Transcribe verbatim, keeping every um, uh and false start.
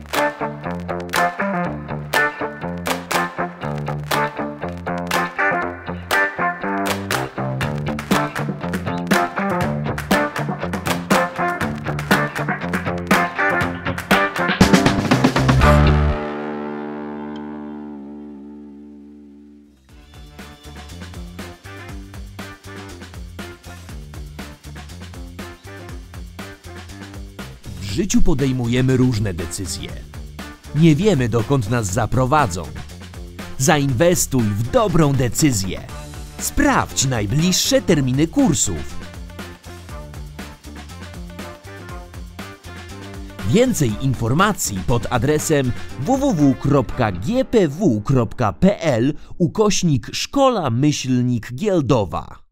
W życiu podejmujemy różne decyzje. Nie wiemy, dokąd nas zaprowadzą. Zainwestuj w dobrą decyzję. Sprawdź najbliższe terminy kursów. Więcej informacji pod adresem w w w kropka g p w kropka p l ukośnik szkoła myślnik Gieldowa.